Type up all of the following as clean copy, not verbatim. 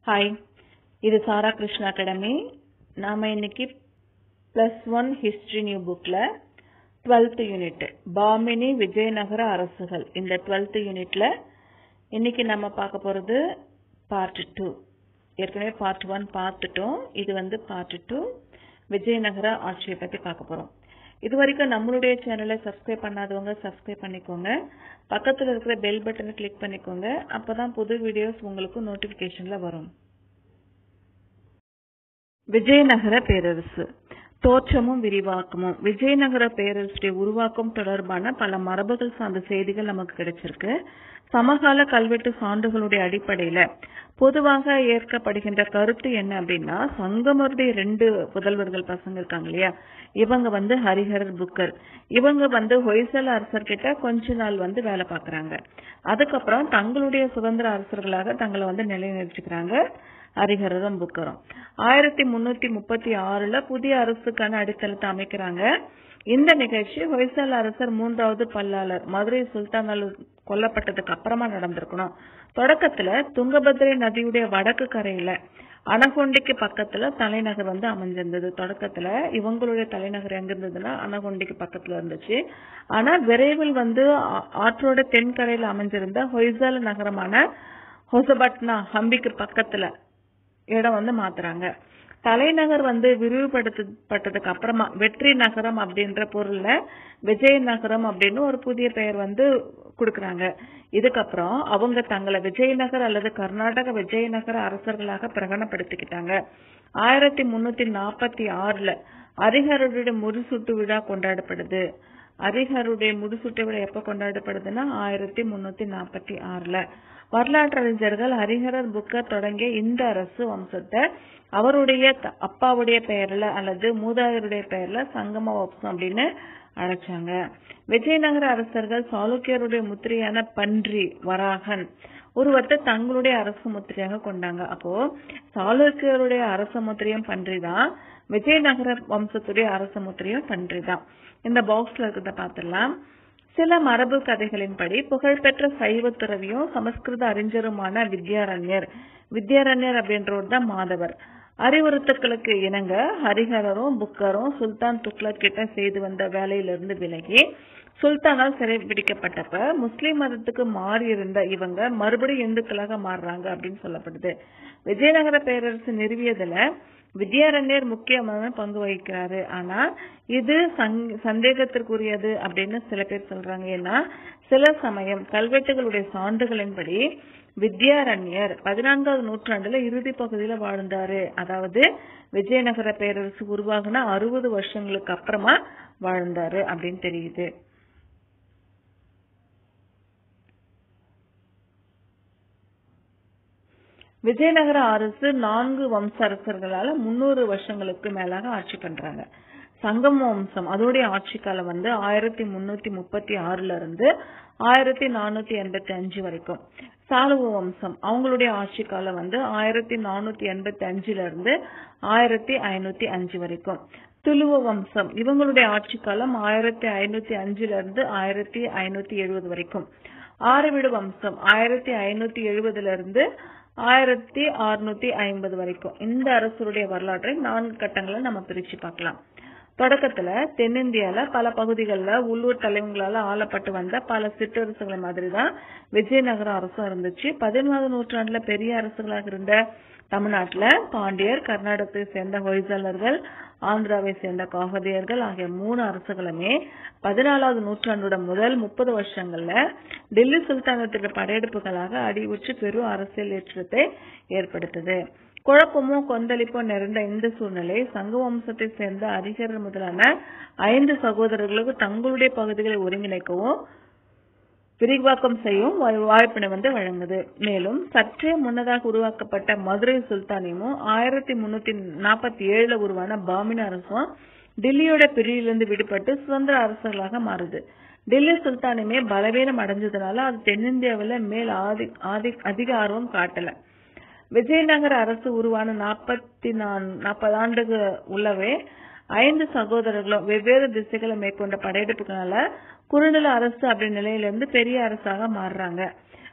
Hi, இது Sara Krishna Academy. நாம இன்னைக்கு +1 History New Bookல 12th Unit Bhamini Vijayanagara அரசுகள் இந்த 12th Unitல இன்னைக்கு நம்ம பார்க்க போறது Part 2. ஏற்கனவே Part 1 பார்த்துட்டோம். இது வந்து Part 2 விஜயநகர ஆட்சியை பத்தி பார்க்க போறோம். இதுவரைக்கும் நம்மளுடைய சேனலை சப்ஸ்கிரைப் பண்ணாதவங்க சப்ஸ்கிரைப் பண்ணிக்கோங்க. பக்கத்துல இருக்கிற பெல் பட்டனை கிளிக் பண்ணிக்கோங்க. அப்பதான் புது வீடியோஸ் உங்களுக்கு நோட்டிபிகேஷன்ல வரும். விஜயநகர பேரரசு தோற்றமும் விரிவாக்கமும். விஜயநகர பேரரசுடைய உருவாக்கம் தொடர்பான பல மரபுகள் சார்ந்த செய்திகள் நமக்கு கிடைச்சிருக்கு. சமகால கல்வெட்டு சான்றுகளுடைய அடிப்படையில பொதுவாக ஏற்கப்படுகின்ற கருத்து என்ன அப்படின்னா, சங்கமருடைய 2 புதல்வர்கள் பசங்க இருக்காங்க இல்லையா, இவங்க வந்து ஹரிஹரர் புக்கர். இவங்க வந்து ஹொய்சல அரசர்கிட்ட கொஞ்ச நாள் வந்து வேலை பார்க்கறாங்க. அதுக்கப்புறம் தங்களுடைய சுதந்திர அரசர்களாக தங்களை வந்து நிலைநிறுத்திக்கிறாங்க ஹரிஹரரும் புக்கரும். 1336ல புதிய அரசுக்கான அடித்தளத்தை அமைக்கிறாங்க. இந்த நிகழ்ச்சி ஹொய்சல அரசர் 3வது பல்லாளர் மதுரை சுல்தானால் கொல்லப்பட்டதுக்கு அப்புறமா நடந்திருக்கணும். தொடக்கத்துல துங்கபத்ரை நதியுடைய வடக்கு கரையில அனகொண்டிக்கு பக்கத்துல தலைநகர் வந்து அமைஞ்சிருந்தது. தொடக்கத்துல இவங்களுடைய தலைநகர் எங்க இருந்ததுன்னா அனகொண்டிக்கு பக்கத்துல இருந்துச்சு. ஆனா விரைவில் வந்து ஆற்றோட தென்கரையில அமைஞ்சிருந்த ஹொய்சல நகரமான ஹொசபட்னா ஹம்பிக்கு பக்கத்துல இடம் வந்து மாத்துறாங்க. தலைநகர் வந்து விரிவுபடுத்தப்பட்டதுக்கு அப்புறமா வெற்றி நகரம் அப்படின்ற பொருள்ல விஜயநகரம் அப்படின்னு ஒரு புதிய பெயர் வந்து கொடுக்கறாங்க. இதுக்கப்புறம் அவங்க தங்களை விஜயநகர் அல்லது கர்நாடக விஜயநகர அரசர்களாக பிரகடனப்படுத்திக்கிட்டாங்க. 1346ல ஹரிஹரருடைய முடிசூட்டு விழா கொண்டாடப்படுது. ஹரிஹருடைய முடிசூட்டு விழா எப்ப கொண்டாடப்படுதுன்னா 1346ல. வரலாற்றறிஞர்கள் ஹரிஹரர் புக்கர் தொடங்கிய இந்த அரசு வம்சத்தை அவருடைய அப்பாவுடைய பெயர்ல அல்லது மூதாதையருடைய பெயர்ல சங்கம வம்சம் அப்படின்னு அழைச்சாங்க. விஜயநகர அரசர்கள் சாளுக்கியருடைய முத்திரையான பன்றி வராகன் உருவத்தை தங்களுடைய அரசு முத்திரையாக கொண்டாங்க. அப்போ சாளுக்கியருடைய அரச முத்திரையும் பன்றி தான், விஜயநகர வம்சத்துடைய அரச முத்திரையும் பன்றி தான். இந்த பாக்ஸ்ல இருக்கிறத பார்த்துடலாம். சில மரபு கதைகளின்படி புகழ்பெற்ற சைவ துறவியும் சமஸ்கிருத அறிஞருமான வித்யாரண்யர் அப்படின்றவர் தான் மாதவர். அறிவுறுத்தலுக்கு இணங்க ஹரிஹரரும் புக்கரும் சுல்தான் துக்ளக் கிட்ட செய்து வந்த வேலையிலிருந்து விலகி சுல்தானால் சிறைபிடிக்கப்பட்டப்ப முஸ்லிம் மதத்துக்கு மாறி இருந்த இவங்க மறுபடியும் இந்துக்களாக மாறுறாங்க அப்படின்னு சொல்லப்படுது. விஜயநகர பேரரசு நிறுவியதுல வித்யாரண்யர் முக்கியமான பங்கு வகிக்கிறாரு. ஆனா இது சந்தேகத்திற்குரியது அப்படின்னு சில பேர் சொல்றாங்க. ஏன்னா சில சமயம் கல்வெட்டுகளுடைய சான்றுகளின்படி வித்யாரண்யர் 14வது நூற்றாண்டுல இறுதி பகுதியில வாழ்ந்தாரு. அதாவது விஜயநகர பேரரசு உருவாகுன 60 வருஷங்களுக்கு அப்புறமா வாழ்ந்தாரு அப்படின்னு தெரியுது. விஜயநகர அரசு 4 வம்ச அரசர்களால 300 வருஷங்களுக்கு மேலாக ஆட்சி பண்றாங்க. சங்கம வம்சம் அதோடைய ஆட்சி காலம் வந்து 1336ல இருந்து 1485 வரைக்கும். சாலுவ வம்சம் அவங்களுடைய ஆட்சி காலம் வந்து 1485ல இருந்து 1505 வரைக்கும். துளுவ வம்சம் இவங்களுடைய ஆட்சி காலம் 1505ல இருந்து 1570 வரைக்கும். ஆரவிடு வம்சம் 1570ல இருந்து 1650 வரைக்கும். இந்த அரசருடைய வரலாற்றை 4 கட்டங்களை நம்ம பிரிச்சு பார்க்கலாம். தொடக்கத்துல தென்னிந்தியால பல பகுதிகளில் உள்ளூர் தலைவங்களால ஆளப்பட்டு வந்த பல சிற்றரசுகளை மாதிரிதான் விஜயநகர அரசும் இருந்துச்சு. 14வது நூற்றாண்டுல பெரிய அரசுகளாக இருந்த தமிழ்நாட்டுல பாண்டியர், கர்நாடகத்தை சேர்ந்த ஹொய்சலர்கள், ஆந்திராவை சேர்ந்த காகதியர்கள் ஆகிய 3 அரசுகளுமே 14வது நூற்றாண்டோட முதல் 30 வருஷங்கள்ல டெல்லி சுல்தானத்துக்கு படையெடுப்புகளாக அடிவுற்று பெரும் அரசியல் ஏற்றத்தை ஏற்படுத்தது. குழப்பமும் கொந்தளிப்பும் நிறைந்த இந்த சூழ்நிலை சங்க வம்சத்தை சேர்ந்த ஹரிஹரர் முதலான 5 சகோதரர்களுக்கு தங்களுடைய பகுதிகளை ஒருங்கிணைக்கவும் விரிவாக்கம் செய்யும் வாய்ப்பினை வந்து வழங்குது. மேலும் சற்றே முன்னதாக உருவாக்கப்பட்ட மதுரை சுல்தானியமும் 1347ல உருவான பாமினி அரசும் டெல்லியோட பிரிவிலிருந்து விடுபட்டு சுதந்திர அரசுகளாக மாறுது. டெல்லி சுல்தானியமே பலவீனம் அடைஞ்சதுனால அது தென்னிந்தியாவில மேல் அதிக ஆர்வம் காட்டல. விஜயநகர அரசு உருவான 40 ஆண்டுக்கு உள்ளவே 5 சகோதரர்களும் வெவ்வேறு திசைகளை மேற்கொண்ட படையெடுப்புகளால குறுநில அரசு அப்படி நிலையிலிருந்து பெரிய அரசாக மாறுறாங்க.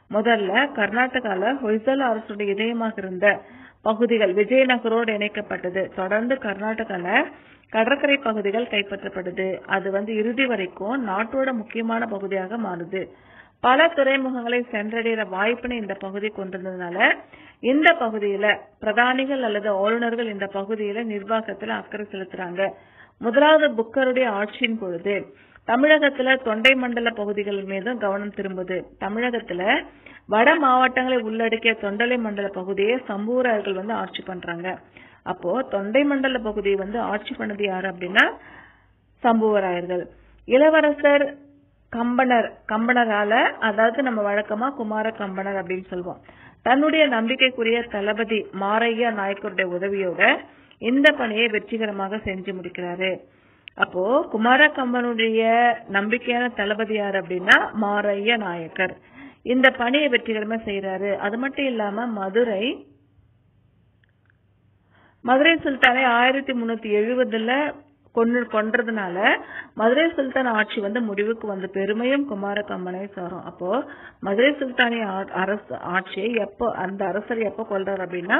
முதல்ல கர்நாடகால ஹொய்சல அரசுடைய இதயமாக இருந்த பகுதிகள் விஜயநகரோடு இணைக்கப்பட்டது. தொடர்ந்து கர்நாடகால கடற்கரை பகுதிகள் கைப்பற்றப்படுது. அது இறுதி வரைக்கும் நாட்டோட முக்கியமான பகுதியாக மாறுது. பல துறைமுகங்களை சென்றடைகிற வாய்ப்பினை இந்த பகுதி கொண்டிருந்ததுனால இந்த பகுதியில பிரதானிகள் அல்லது ஆளுநர்கள் இந்த பகுதியில நிர்வாகத்துல அக்கறை செலுத்துறாங்க. முதலாவது புக்கருடைய ஆட்சியின் பொழுது தமிழகத்துல தொண்டை மண்டல பகுதிகள் மீதும் கவனம் திரும்புது. தமிழகத்துல வட மாவட்டங்களை உள்ளடக்கிய தொண்டை மண்டல பகுதியை சம்பூராயர்கள் ஆட்சி பண்றாங்க. அப்போ தொண்டை மண்டல பகுதியை ஆட்சி பண்ணது யாரு அப்படின்னா சம்புவராயர்கள். இளவரசர் கம்பனரால, அதாவது நம்ம வழக்கமா குமார கம்பனர் அப்படின்னு சொல்லுவோம், தன்னுடைய நம்பிக்கைக்குரிய தளபதி மாரையா நாயக்கருடைய உதவியோட இந்த பணியை வெற்றிகரமாக செஞ்சு முடிக்கிறாரு. அப்போ குமார கம்பனுடைய நம்பிக்கையான தளபதி யாரு அப்படின்னா மாரையா நாயக்கர். இந்த பணியை வெற்றிகரமா செய்யறாரு. அது மட்டும் இல்லாம மதுரை சுல்தானை 1370 கொன்றதுனால மதுரை சுல்தான் ஆட்சி முடிவுக்கு பெருமையும் குமார கம்பனை சாரும். அப்போ மதுரை சுல்தானிய ஆட்சியை அந்த அரசர் எப்ப கொள்றாரு அப்படின்னா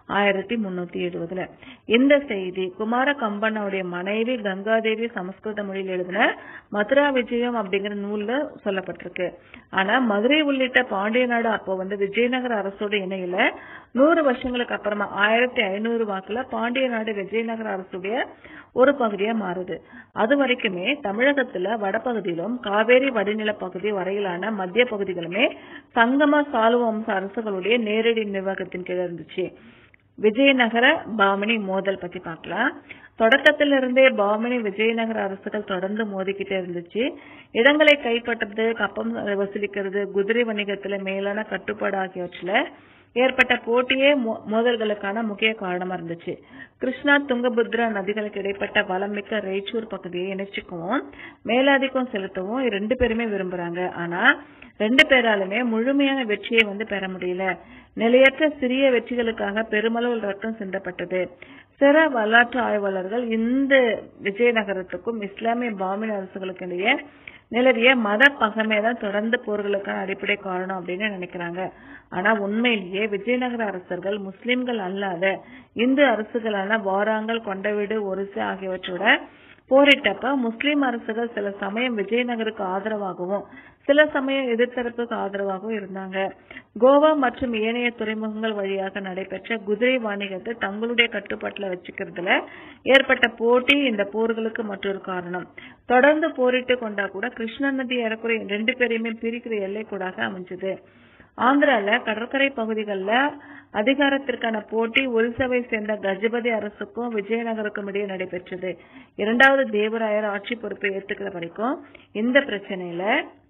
1370. இந்த செய்தி குமார கம்பனுடைய மனைவி கங்காதேவி சமஸ்கிருத மொழியில் எழுதின மதுரா விஜயம் அப்படிங்கிற நூல்ல சொல்லப்பட்டிருக்கு. ஆனா மதுரை உள்ளிட்ட பாண்டிய நாடு அப்போ விஜயநகர அரசோட இணையில 100 வருஷங்களுக்கு அப்புறமா 1500 வாக்குல பாண்டிய நாடு விஜயநகர அரசுடைய ஒரு பகுதியா மாறுது. அது வரைக்குமே தமிழகத்துல வடபகுதியிலும் காவேரி வடிநில பகுதி வரையிலான மத்திய பகுதிகளுமே சங்கம சாளுவ வம்ச அரசுகளுடைய நேரடி நிர்வாகத்தின் கீழ் இருந்துச்சு. விஜயநகர பாமணி மோதல் பத்தி பார்க்கலாம். தொடக்கத்திலிருந்தே பாமணி விஜயநகர அரசுகள் தொடர்ந்து மோதிக்கிட்டே இருந்துச்சு. இடங்களை கைப்பற்றுறது, கப்பம் வசூலிக்கிறது, குதிரை வணிகத்துல மேலான கட்டுப்பாடு ஆகியவற்றில ஏற்பட்ட போட்டியே மோதல்களுக்கான முக்கிய காரணமா இருந்துச்சு. கிருஷ்ணா துங்கபத்ரா நதிகளுக்கு இடைப்பட்ட வளம் மிக்க ரேச்சூர் பகுதியை இணைச்சிக்கவும் மேலாதிக்கம் செலுத்தவும் 2 பேருமே விரும்புறாங்க. ஆனா 2 பேராலுமே முழுமையான வெற்றியை பெற முடியல. நிலையற்ற சிறிய வெற்றிகளுக்காக பெருமளவில் ரத்தம் சிந்தப்பட்டது. சில வரலாற்று ஆய்வாளர்கள் இந்த விஜயநகரத்துக்கும் இஸ்லாமிய பாமினி அரசுகளுக்கு இடையே நிலவிய மத பகைமைதான் தொடர்ந்து போர்களுக்கான அடிப்படை காரணம் அப்படின்னு நினைக்கிறாங்க. ஆனா உண்மையிலேயே விஜயநகர அரசர்கள் முஸ்லிம்கள் அல்லாத இந்து அரசுகளான வாராங்கல், கொண்டவீடு, ஒரிசா ஆகியவற்றோட போரிட்டப்ப முஸ்லிம் அரசுகள் சில சமயம் விஜயநகருக்கு ஆதரவாகவும் சில சமயம் எதிர்த்தரப்புக்கு ஆதரவாகவும் இருந்தாங்க. கோவா மற்றும் ஏனைய துறைமுகங்கள் வழியாக நடைபெற்ற குதிரை வாணிகத்தை தங்களுடைய கட்டுப்பாட்டுல வச்சுக்கிறதுல ஏற்பட்ட போட்டி இந்த போர்களுக்கு மற்றொரு காரணம். தொடர்ந்து போரிட்டு கொண்டா கூட கிருஷ்ணா நதி ஏறக்குறைய 2 பேரையுமே பிரிக்கிற எல்லை கூடாக அமைஞ்சது. ஆந்திரால கடற்கரை பகுதிகளில் அதிகாரத்திற்கான போட்டி ஒரிசாவை சேர்ந்த கஜபதி அரசுக்கும் விஜயநகருக்கும் இடையே நடைபெற்றது. 2வது தேவராயர் ஆட்சி பொறுப்பை ஏற்றுக்கிற வரைக்கும் இந்த பிரச்சனையில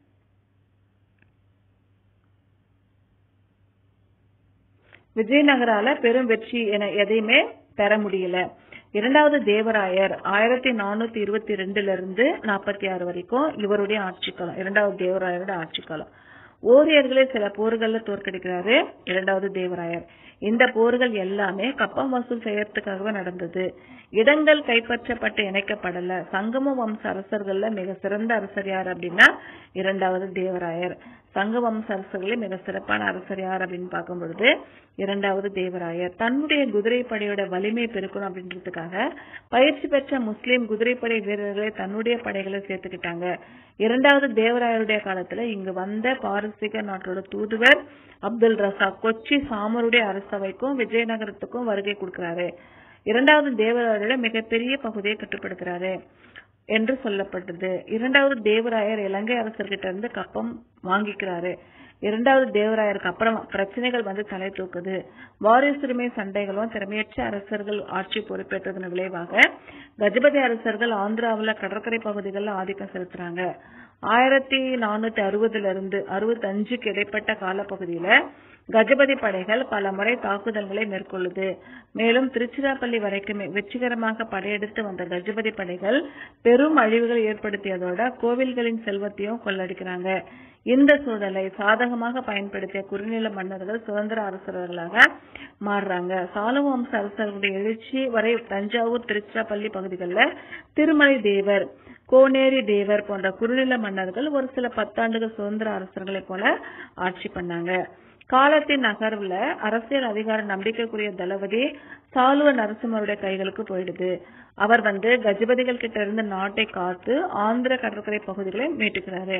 விஜயநகரால பெரும் வெற்றி என எதையுமே பெற முடியல. 2வது தேவராயர் 1422 46 வரைக்கும் இவருடைய ஆட்சி காலம். 2வது தேவராயரோட ஆட்சி காலம். ஓரியர்களை சில போர்கள்ல தோற்கடிக்கிறாரு 2வது தேவராயர். இந்த போர்கள் எல்லாமே கப்பம் வசூல் செய்யறதுக்காகவே நடந்தது. இடங்கள் கைப்பற்றப்பட்டு இணைக்கப்படல. சங்கம வம்ச அரசர்கள்ல மிக சிறந்த அரசர் யார் அப்படின்னா 2வது தேவராயர். சங்க வம்ச அரசர்களே மிக சிறப்பான அரசர் யார் அப்படின்னு பார்க்கும் பொழுது 2வது தேவராயர். தன்னுடைய குதிரைப்படையோட வலிமை பெருக்கணும் அப்படின்றதுக்காக பயிற்சி பெற்ற முஸ்லிம் குதிரைப்படை வீரர்களை தன்னுடைய படைகளை சேர்த்துக்கிட்டாங்க. 2வது தேவராயருடைய காலத்துல இங்கு வந்த பாரசீக நாட்டோட தூதுவர் அப்துல் ரசாக் கொச்சி சாமருடைய அரசவைக்கும் விஜயநகரத்துக்கும் வருகை கொடுக்கிறாரு. 2வது தேவராயரோட மிகப்பெரிய பகுதியை கட்டுப்படுத்துறாரு என்று சொல்லப்பட்டது. 2வது தேவராயர் இலங்கை அரசர்கிட்ட இருந்து கப்பம் வாங்கிக்கிறாரு. 2வது தேவராயருக்கு அப்புறம் பிரச்சனைகள் தலை தூக்குது. வாரிசுரிமை சண்டைகளும் திறமையற்ற அரசர்கள் ஆட்சி பொறுப்பேற்றதன் விளைவாக கஜபதி அரசர்கள் ஆந்திராவில் கடற்கரை பகுதிகளில் ஆதிக்கம் செலுத்துறாங்க. 1460 65 இடைப்பட்ட காலப்பகுதியில கஜபதி படைகள் பல முறை தாக்குதல்களை மேற்கொள்ளுது. மேலும் திருச்சிராப்பள்ளி வரைக்குமே வெற்றிகரமாக படையெடுத்து வந்த கஜபதி படைகள் பெரும் அழிவுகள் ஏற்படுத்தியதோட கோவில்களின் செல்வத்தையும் கொள்ளடிக்கிறாங்க. இந்த சூழலை சாதகமாக பயன்படுத்திய குறுநில மன்னர்கள் சுதந்திர அரசர்களாக மாறுறாங்க. சாளுவ வம்ச அரசர்களுடைய எழுச்சி வரை தஞ்சாவூர், திருச்சிராப்பள்ளி பகுதிகளில் திருமலை தேவர், கோனேரி தேவர் போன்ற குறுநில மன்னர்கள் ஒரு சில 10 ஆண்டுகள் சுதந்திர அரசர்களைப் போல ஆட்சி பண்ணாங்க. காலத்தின் நகர்வுல அரசியல் அதிகார நம்பிக்கைக்குரிய தளபதி சாளுவ நரசிம்மருடைய கைகளுக்கு போயிடுது. அவர் கஜபதிகள் கிட்ட இருந்து நாட்டை காத்து ஆந்திர கடற்கரை பகுதிகளை மீட்டுக்கிறாரு.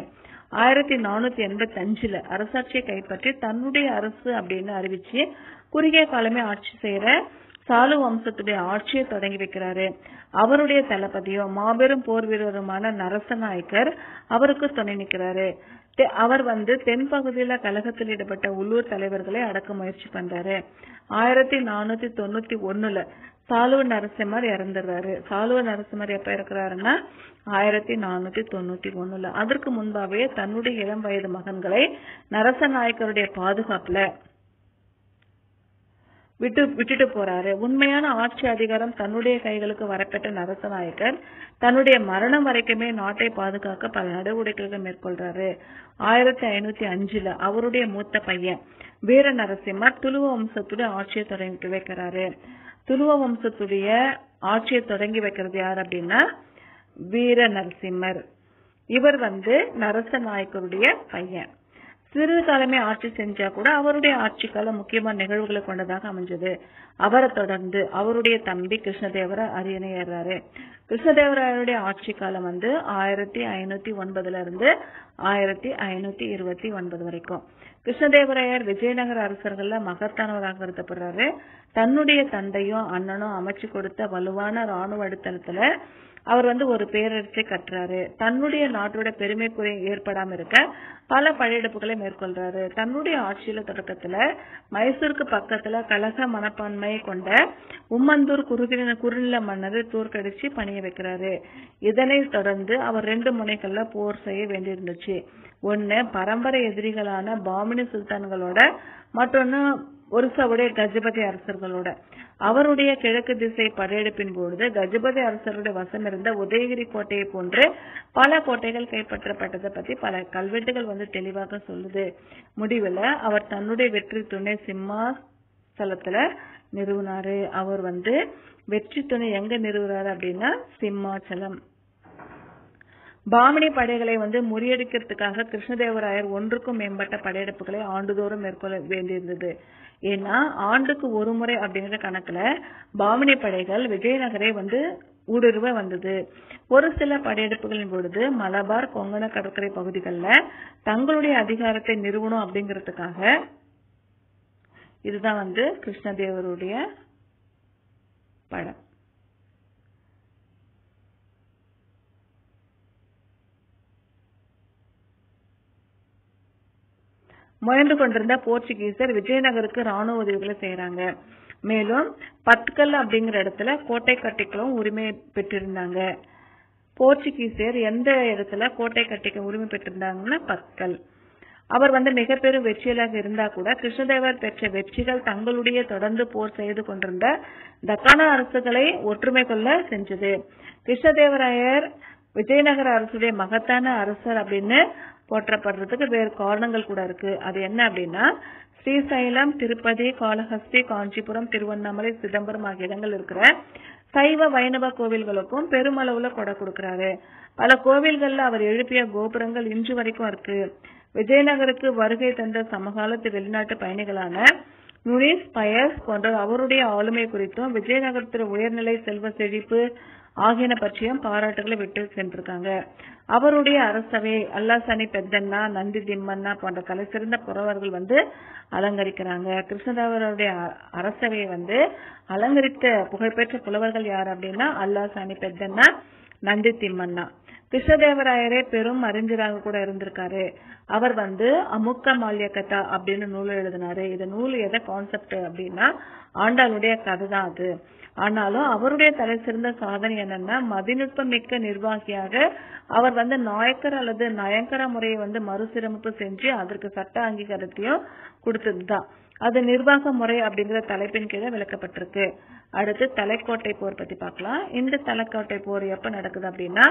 1485 அரசாட்சியை கைப்பற்றி தன்னுடைய அரசு அப்படின்னு அறிவிச்சு குறுகிய காலமே ஆட்சி செய்யற சாலு வம்சத்துடைய ஆட்சியை தொடங்கி வைக்கிறாரு. அவருடைய தளபதியும் மாபெரும் போர் வீரருமான நரசநாயக்கர் அவருக்கு துணை நிற்கிறாரு. அவர் தென் பகுதியில கலகத்தில் ஈடுபட்ட உள்ளூர் தலைவர்களை அடக்க முயற்சி பண்றாரு. 1491 சாலுவ நரசிம்மர் இறந்துடுறாரு. சாலுவ நரசிம்மர் எப்ப இருக்கிறாருன்னா 1491. அதற்கு முன்பாவே தன்னுடைய இளம் வயது மகன்களை நரசநாயக்கருடைய பாதுகாப்புல விட்டுட்டு போறாரு. உண்மையான ஆட்சி அதிகாரம் தன்னுடைய கைகளுக்கு வரப்பட்ட நரசநாயக்கர் தன்னுடைய மரணம் வரைக்குமே நாட்டை பாதுகாக்க பல நடவடிக்கைகள் மேற்கொள்றாரு. 1505 அவருடைய மூத்த பையன் வீர நரசிம்மர் துளுவ வம்சத்துடைய ஆட்சியை தொடங்கி வைக்கிறாரு. துளுவ வம்சத்துடைய ஆட்சியை தொடங்கி வைக்கிறது யார் அப்படின்னா வீர நரசிம்மர். இவர் நரசநாயக்கருடைய பையன். சிறிது காலமே ஆட்சி செஞ்சா கூட அவருடைய ஆட்சி காலம் முக்கியமான நிகழ்வுகளை கொண்டதாக அமைஞ்சது. அவரை தொடர்ந்து அவருடைய தம்பி கிருஷ்ணதேவராயர் அரியணை ஏறாரு. கிருஷ்ணதேவராயருடைய ஆட்சி காலம் 1509 இருந்து 1529 வரைக்கும். கிருஷ்ணதேவராயர் விஜயநகர அரசர்கள்ல மகத்தானவராக கருதப்படுறாரு. தன்னுடைய தந்தையும் அண்ணனும் அமைச்சு கொடுத்த வலுவான ராணுவ அடித்தளத்துல அவர் ஒரு பேரரசை கட்டுறாரு. தன்னுடைய நாட்டோட பெருமைக்குறை ஏற்படாம இருக்க பல படையெடுப்புகளை மேற்கொள்றாரு. தன்னுடைய ஆட்சியில தொடக்கத்துல மைசூருக்கு பக்கத்துல கலக மனப்பான்மை கொண்ட உம்மந்தூர் குறுநில மன்னரை தோற்கடிச்சு பணிய வைக்கிறாரு. இதனை தொடர்ந்து அவர் 2 முனைகள்ல போர் செய்ய வேண்டியிருந்துச்சு. ஒன்னு பரம்பரை எதிரிகளான பாமினி சுல்தான்களோட, மற்றொன்னு ஒரிசாவுடைய கஜபதி அரசர்களோட. அவருடைய கிழக்கு திசை படையெடுப்பின் பொழுது கஜபதி அரசருடைய வசம் இருந்த உதயகிரி கோட்டையை போன்று பல கோட்டைகள் கைப்பற்றப்பட்டதை பத்தி பல கல்வெட்டுகள் தெளிவாக சொல்லுது. முடிவுல அவர் தன்னுடைய வெற்றி துணை சிம்மாசலத்துல நிறுவனாரு. அவர் வெற்றி துணை எங்க நிறுவுறாரு அப்படின்னா சிம்மாச்சலம். பாமினி படைகளை முறியடிக்கிறதுக்காக கிருஷ்ணதேவராயர் 1க்கும் மேம்பட்ட படையெடுப்புகளை ஆண்டுதோறும் மேற்கொள்ள வேண்டியிருந்தது. ஏன்னா ஆண்டுக்கு ஒரு முறை அப்படிங்கிற கணக்குல பாமினி படைகள் விஜயநகரை ஊடுருவ வந்தது. ஒரு சில படையெடுப்புகளின் பொழுது மலபார் கொங்கண கடற்கரை பகுதிகளில் தங்களுடைய அதிகாரத்தை நிறுவனம் அப்படிங்கிறதுக்காக. இதுதான் கிருஷ்ணதேவருடைய படம். முயன்று கொண்டிருந்த போர்ச்சுகீசர் விஜயநகருக்கு ராணுவ உதவிகளை செய்யறாங்க. மேலும் பத்கல் அப்படிங்கிற இடத்துல கோட்டை கட்டிக்கவும் உரிமை பெற்றிருந்தாங்க. போர்ச்சுகீசியர் எந்த இடத்துல கோட்டை கட்டிக்க உரிமை பெற்றிருந்தாங்கன்னா பத்கல். அவர் மிகப்பெரும் வெற்றியாக இருந்தா கூட கிருஷ்ணதேவர் பெற்ற வெற்றிகள் தங்களுடைய தொடர்ந்து போர் செய்து கொண்டிருந்த டக்கான அரசுகளை ஒற்றுமை கொள்ள செஞ்சது. கிருஷ்ணதேவராயர் விஜயநகர அரசுடைய மகத்தான அரசர் அப்படின்னு போற்றப்படுறதுக்கு வேறு காரணங்கள் கூட இருக்கு. அது என்ன அப்படின்னா ஸ்ரீசைலம், திருப்பதி, காளஹஸ்தி, காஞ்சிபுரம், திருவண்ணாமலை, சிதம்பரம் ஆகிய இடங்கள் இருக்கிற சைவ வைணவ கோவில்களுக்கும் பெருமளவுல கொடை கொடுக்கிறாரு. பல கோவில்கள்ல அவர் எழுப்பிய கோபுரங்கள் இன்று வரைக்கும் இருக்கு. விஜயநகருக்கு வருகை தந்த சமகாலத்து வெளிநாட்டு பயணிகளான நுனிஸ், பயஸ் போன்ற அவருடைய ஆளுமை குறித்தும் விஜயநகரத்தின் உயர்நிலை செல்வ செழிப்பு ஆகியன பற்றியும் பாராட்டுகளை விட்டு சென்றிருக்காங்க. அவருடைய அரசவை அல்லாசானி பெத்தண்ணா, நந்தி திம்மண்ணா போன்ற தலை சிறந்த புறவர்கள் அலங்கரிக்கிறாங்க. கிருஷ்ணதேவருடைய அரசவையை அலங்கரித்த புகழ்பெற்ற புலவர்கள் யார் அப்படின்னா அல்லாசானி பெத்தண்ணா, நந்தி திம்மண்ணா. கிருஷ்ணதேவராயரே பெரும் அறிஞராக கூட இருந்திருக்காரு. அவர் அமுக்க மால்ய கதா அப்படின்னு நூல் எழுதினாரு. இந்த நூல் எதை கான்செப்ட் அப்படின்னா ஆண்டாளுடைய கதை தான் அது. ஆனாலும் அவருடைய தலை சிறந்த சாதனை என்னன்னா மதிநுட்பம் மிக்க நிர்வாகியாக அவர் நாயக்கர் அல்லது நயங்கர முறையை மறுசீரமைப்பு செஞ்சு அதற்கு சட்ட அங்கீகாரத்தையும் கொடுத்ததுதான். அது நிர்வாக முறை அப்படிங்கிற தலைப்பின் கீழே விளக்கப்பட்டிருக்கு. அடுத்து தலைக்கோட்டை போர் பத்தி பார்க்கலாம். இந்த தலைக்கோட்டை போர் எப்ப நடக்குது அப்படின்னா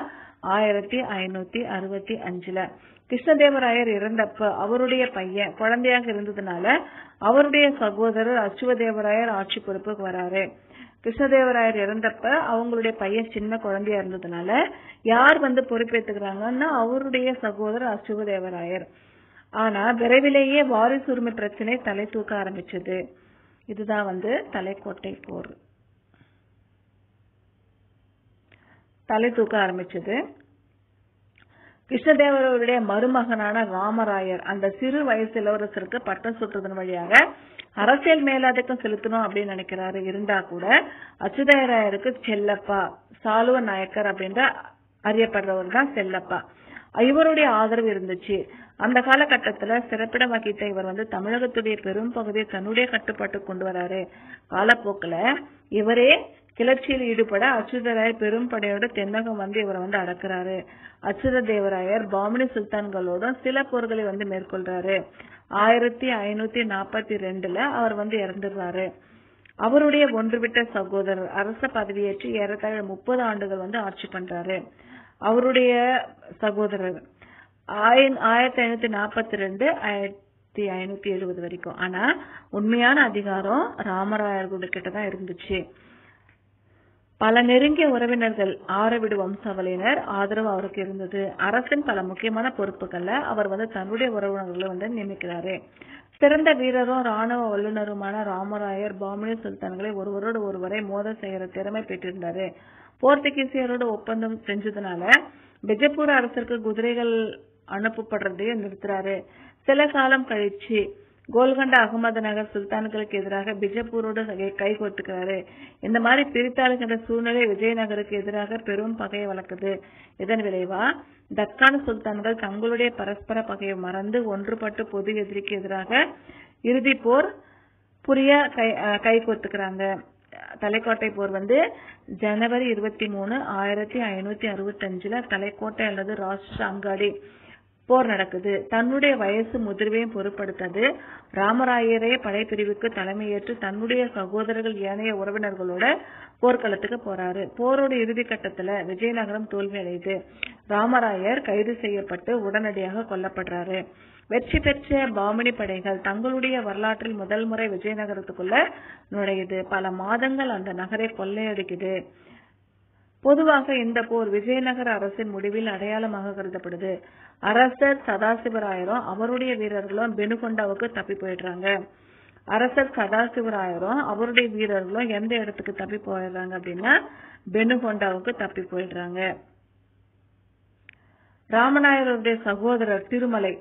1565. கிருஷ்ணதேவராயர் இறந்தப்ப அவருடைய பையன் குழந்தையாக இருந்ததுனால அவருடைய சகோதரர் அச்சுவதேவராயர் ஆட்சி பொறுப்புக்கு வராரு. கிருஷ்ணதேவராயர் இறந்தப்ப அவங்களுடைய பையன் சின்ன குழந்தையா இருந்ததுனால யார் பொறுப்பேற்றுக்கிறாங்கன்னா அவருடைய சகோதரர் அச்சுவதேவராயர். ஆனா விரைவிலேயே வாரிசு உரிமை பிரச்சனை தலை தூக்க ஆரம்பிச்சது. இதுதான் தலைக்கோட்டை போர் தலை தூக்க ஆரம்பிச்சது. கிருஷ்ணதேவராயருடைய மருமகனான ராமராயர் அந்த சிறு வயசு இளவரசருக்கு பட்டம் சுட்டுவதன் வழியாக அரசியல் மேலாதிக்கம் செலுத்தணும் அப்படின்னு நினைக்கிறாரு. இருந்தா கூட அச்சுதேவராயருக்கு செல்லப்பா சாலுவ நாயக்கர் அப்படின்ற அறியப்படுறவர் தான் செல்லப்பா. இவருடைய ஆதரவு இருந்துச்சு. அந்த காலகட்டத்துல சிறப்பிடம் வகித்த இவர் தமிழகத்துடைய பெரும் பகுதியை தன்னுடைய கட்டுப்பாட்டுக்கு கொண்டு வராரு. காலப்போக்குல இவரே கிளர்ச்சியில் ஈடுபட அச்சுதராயர் பெரும் படையோட தென்னகம் இவரை அடக்குறாரு. அச்சுததேவராயர் பாமினி சுல்தான்களோட சில போர்களை மேற்கொள்றாரு. 1542 அவர் இறந்துடுறாரு. அவருடைய ஒன்றுவிட்ட சகோதரர் அரச பதவியேற்று ஏறத்தாழ 30 ஆண்டுகள் ஆட்சி பண்றாரு. அவருடைய சகோதரர் 1542 1570 வரைக்கும். ஆனா உண்மையான அதிகாரம் ராமராயர்கள் கிட்டதான் இருந்துச்சு. பல நெருங்கிய உறவினர்கள் ஆரவிடு வம்சாவளியினர் ஆதரவு அவருக்கு இருந்தது. அரசின் பல முக்கியமான பொறுப்புகள்ல அவர் தன்னுடைய உறவினர்களை நியமிக்கிறாரு. சிறந்த வீரரும் ராணுவ வல்லுநருமான ராமராயர் பாமினி சுல்தான்களை ஒருவரோடு ஒருவரை மோத செய்யற திறமை பெற்றிருந்தாரு. போர்த்துகீசியரோட ஒப்பந்தம் செஞ்சதுனால பிஜப்பூர் அரசருக்கு குதிரைகள் அனுப்பப்படுறதையும் நிறுத்துறாரு. சில காலம் கழிச்சு கோல்கண்டா அகமது நகர் சுல்தான்களுக்கு எதிராக பிஜப்பூரோட கை கோர்த்துக்கிறாரு. இந்த மாதிரி பிரித்தாளுகின்ற சூழ்நிலை விஜயநகருக்கு எதிராக பெரும் பகையை வளர்க்குது. இதன் விளைவா தக்கான சுல்தான்கள் தங்களுடைய பரஸ்பர பகையை மறந்து ஒன்றுபட்டு பொது எதிரிக்கு எதிராக இறுதி போர் புரிய கை கோர்த்துக்கிறாங்க. தலைக்கோட்டை போர் ஜனவரி 23 1565 தலைக்கோட்டை அல்லது ராஷ்டிர அங்காடி போர் நடக்குது. தன்னுடைய வயசு முதிர்வையும் பொருட்படுத்தது ராமராயரே படைப்பிரிவுக்கு தலைமையேற்று தன்னுடைய சகோதரர்கள் ஏனைய உறவினர்களோட போர்க்களத்துக்கு போறாரு. போரோட இறுதி கட்டத்துல விஜயநகரம் தோல்வி அடையுது. ராமராயர் கைது செய்யப்பட்டு உடனடியாக கொல்லப்படுறாரு. வெற்றி பெற்ற பாமினி படைகள் தங்களுடைய வரலாற்றில் முதல் முறை விஜயநகரத்துக்குள்ள நுழையுது. பல மாதங்கள் அந்த நகரை கொள்ளையடிக்குது. பொதுவாக இந்த போர் விஜயநகர அரசின் முடிவில் அடையாளமாக கருதப்படுது. அரசர் சதாசிவராயரும் அவருடைய வீரர்களும் பெனுகொண்டாவுக்கு தப்பி போயிடுறாங்க. அரசர் சதாசிவராயரும் அவருடைய வீரர்களும் எந்த இடத்துக்கு தப்பி போயிடுறாங்க அப்படின்னா பெனுகொண்டாவுக்கு தப்பி போயிடுறாங்க. ராமநாயருடைய சகோதரர் திருமலை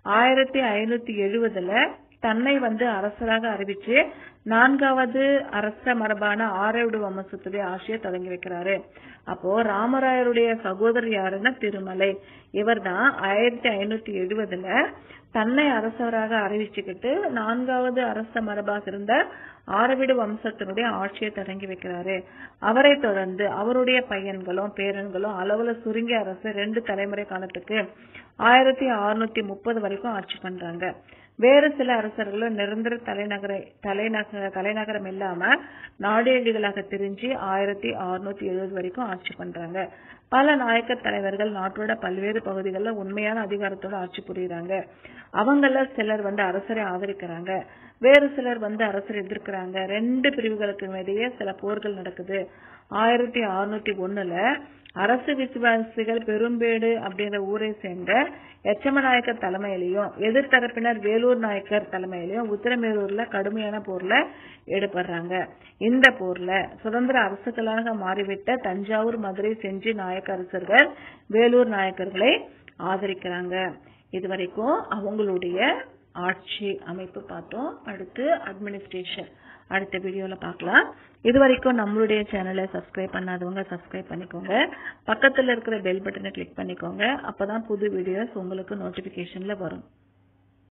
1570 தன்னை அரசராக அறிவிச்சு 4வது அரச மரபான ஆரவிடு வம்சத்துடைய ஆட்சியை தொடங்கி வைக்கிறாரு. அப்போ ராமராயருடைய சகோதரர் யாருன்னா திருமலை. இவர் தான் 1570 தன்னை அரசராக அறிவிச்சுக்கிட்டு 4வது அரச மரபாக இருந்த ஆரவிடு வம்சத்தினுடைய ஆட்சியை தொடங்கி வைக்கிறாரு. அவரை தொடர்ந்து அவருடைய பையன்களும் பேரன்களும் அளவுல சுருங்கிய அரசு 2 தலைமுறை காலத்துக்கு 1630 வரைக்கும் ஆட்சி பண்றாங்க. வேறு சில அரசர்களும் நிரந்தர தலைநகரம் இல்லாம நாடேடிகளாக திரிஞ்சு 1670 வரைக்கும் ஆட்சி பண்றாங்க. பல நாயக்கர் தலைவர்கள் நாட்டோட பல்வேறு பகுதிகளில் உண்மையான அதிகாரத்தோட ஆட்சி புரியுறாங்க. அவங்கள சிலர் அரசரை ஆதரிக்கிறாங்க, வேறு சிலர் அரசரை எதிர்க்கிறாங்க. 2 பிரிவுகளுக்கு இடையே சில போர்கள் நடக்குது. 1601 அரசு விசுவாசிகள் பெரும்பேடு அப்படிங்கிற ஊரை சேர்ந்த எச்சம நாயக்கர் தலைமையிலையும் எதிர்த்தரப்பினர் வேலூர் நாயக்கர் தலைமையிலையும் உத்திரமேரூர்ல கடுமையான போர்ல ஈடுபடுறாங்க. இந்த போர்ல சுதந்திர அரசுகளாக மாறிவிட்ட தஞ்சாவூர், மதுரை, செஞ்சி நாயக்க அரசர்கள் வேலூர் நாயக்கர்களை ஆதரிக்கிறாங்க. இதுவரைக்கும் அவங்களுடைய ஆட்சி அமைப்பு பார்த்தோம். அடுத்து அட்மினிஸ்ட்ரேஷன் அடுத்த வீடியோல பார்க்கலாம். இதுவரைக்கும் நம்மளுடைய சேனலை சப்ஸ்கிரைப் பண்ணாதவங்க சப்ஸ்கிரைப் பண்ணிக்கோங்க. பக்கத்துல இருக்கிற பெல் பட்டனை கிளிக் பண்ணிக்கோங்க. அப்பதான் புது வீடியோஸ் உங்களுக்கு நோட்டிபிகேஷன்ல வரும்.